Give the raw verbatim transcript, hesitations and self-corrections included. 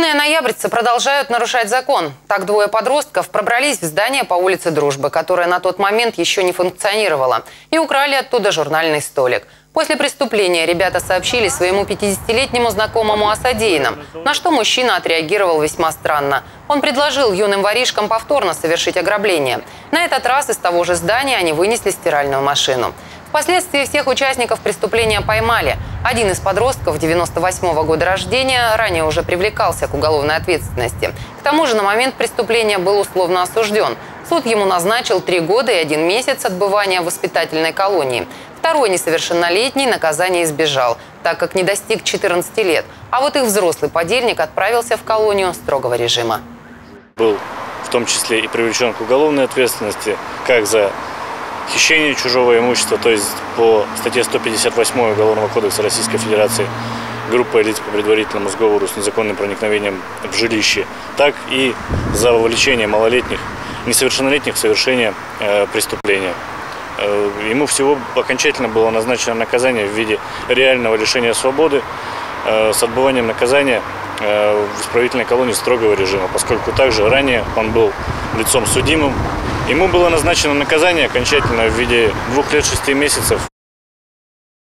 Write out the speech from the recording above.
Юные ноябрьцы продолжают нарушать закон. Так двое подростков пробрались в здание по улице Дружбы, которое на тот момент еще не функционировало, и украли оттуда журнальный столик. После преступления ребята сообщили своему пятидесятилетнему знакомому о содеянном, на что мужчина отреагировал весьма странно. Он предложил юным воришкам повторно совершить ограбление. На этот раз из того же здания они вынесли стиральную машину. Впоследствии всех участников преступления поймали. Один из подростков девяносто восьмого года рождения ранее уже привлекался к уголовной ответственности. К тому же на момент преступления был условно осужден. Суд ему назначил три года и один месяц отбывания в воспитательной колонии. Второй несовершеннолетний наказание избежал, так как не достиг четырнадцати лет. А вот их взрослый подельник отправился в колонию строгого режима. Был в том числе и привлечен к уголовной ответственности, как за хищение чужого имущества, то есть по статье сто пятьдесят восемь Уголовного кодекса Российской Федерации, группа лиц по предварительному сговору с незаконным проникновением в жилище, так и за вовлечение малолетних, несовершеннолетних в совершение э, преступления. Э, ему всего окончательно было назначено наказание в виде реального лишения свободы э, с отбыванием наказания э, в исправительной колонии строгого режима, поскольку также ранее он был лицом судимым. Ему было назначено наказание окончательно в виде двух лет шести месяцев